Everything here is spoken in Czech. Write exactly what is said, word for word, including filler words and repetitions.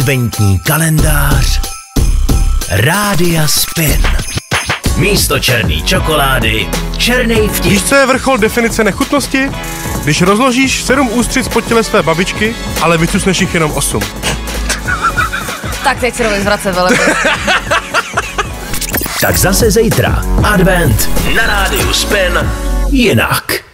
Adventní kalendář Rádia Spin. Místo černý čokolády, černý vtip. Víš, co je vrchol definice nechutnosti? Když rozložíš sedm ústřic po těle své babičky, ale vycusneš jich jenom osm. Tak teď se rovně zvracet velmi. Tak zase zítra. Advent na Rádiu Spin jinak.